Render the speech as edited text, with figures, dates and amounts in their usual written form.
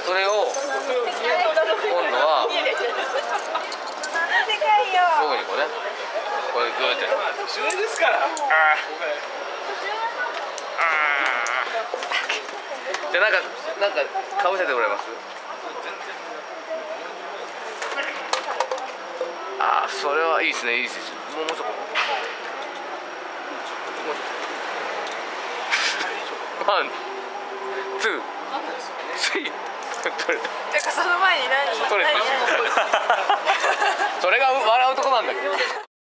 それを今度は僕にこうね、これグーって一緒ですから。 じゃあなんかかぶせてもらえます？ああ、それはいいですね、いいです。もうちょっとワン、ツー、スリー。 その前に何？ それが笑うとこなんだけど。